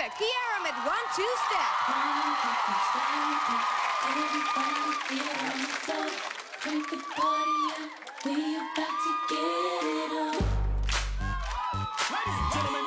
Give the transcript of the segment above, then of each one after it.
Alexa, Kiara met One Two Step. Crank the party up, we about to get it on. Ladies and gentlemen,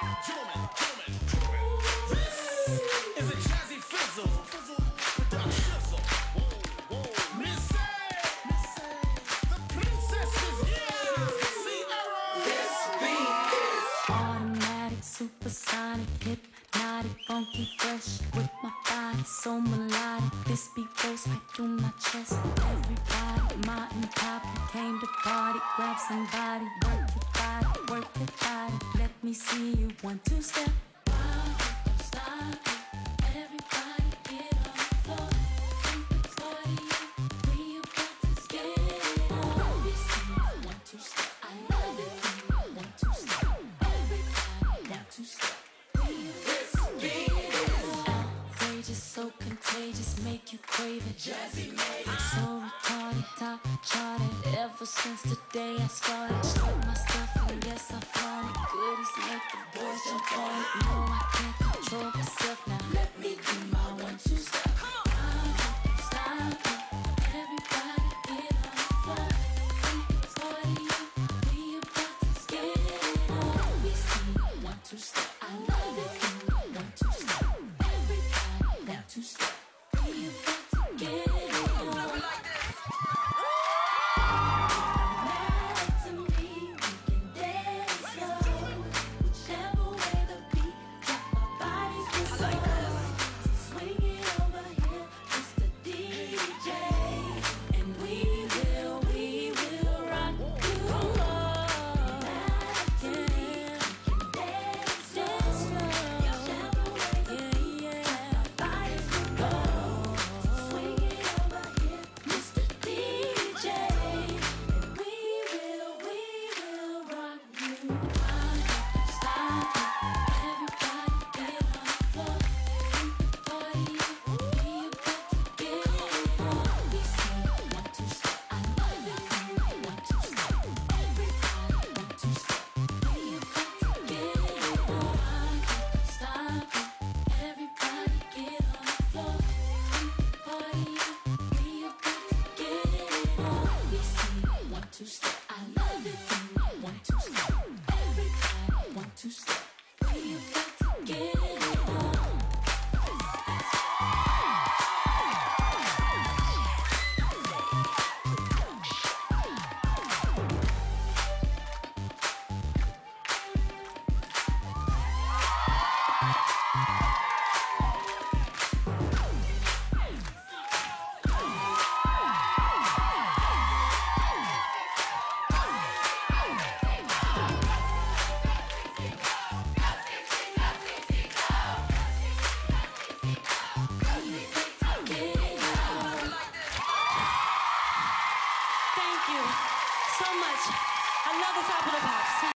this is a Jazzy Fizzle without shizzle. Missy, the princess is here. Sierra. This beat is automatic, supersonic, hypnotic, funky, fresh with my body so melodic. This beat goes right through my chest. Everybody, Martin Poppy came to party. Grab somebody, work your body. Let me see you 1 2 step. Stop it. Everybody get on the floor. Crank the party up, we about to get it on. Let me see you 1 2 step. I love it. 1 2 step. Everybody 1 2 step. This beat is outrageous, so contagious, make you crave it. Jazzy made it. So retarded, top charted. Ever since the day I started, straight my stuff and yes I flaunt it. Goodies make the boys jump on it. No, I can't control myself now. Let me do my 1 2 step. Stop it. Everybody get on the floor. Crank the party up, we about to get it on. Let me see 1 2 step. I love it. 1 2 step. Everybody 1 2 step. We about to get it on.